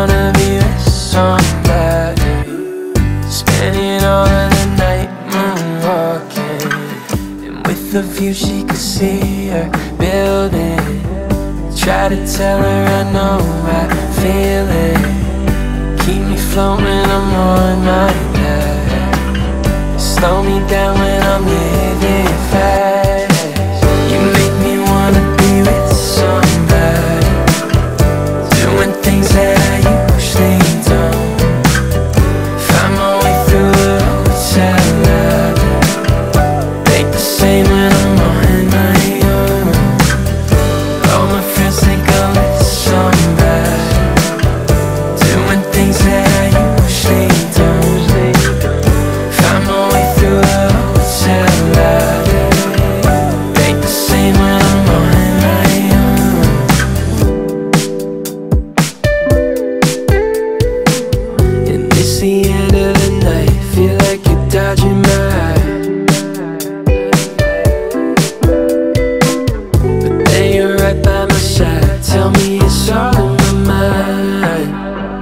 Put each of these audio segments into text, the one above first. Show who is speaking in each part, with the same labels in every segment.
Speaker 1: wanna be with somebody, spending all of the night moonwalking, and with a view she could see her building. Try to tell her I know I feel it. Keep me floating when I'm on my back. Slow me down when I'm living fast. You make me wanna be with somebody, doing things that I usually don't. Find my way through a hotel lobby, think the same when I'm on my own. All my friends think I'm with somebody, doing things that I usually don't. Find my way through a hotel lobby, think the same when I'm on my own. And it's the end of the night, feel like you're dodging my eye, but then you're right by my side. Tell me it's all in my mind.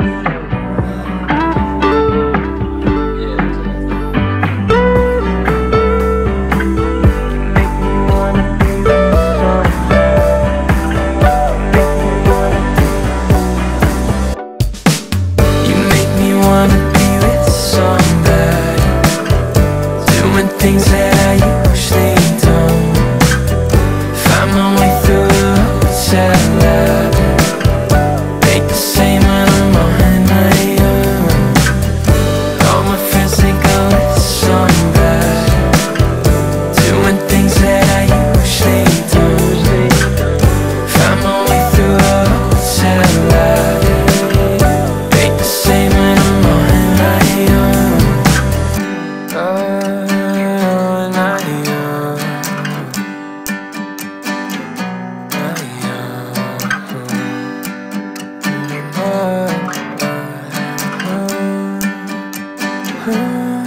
Speaker 1: You make me wanna be with somebody, doing things that I usually don't. Find my way through a hotel lobby, think the same when I'm on my own. All my friends think I'm with somebody, doing things that I usually don't. Find my way through a hotel lobby, think the same when I'm on my own. On my own. My own.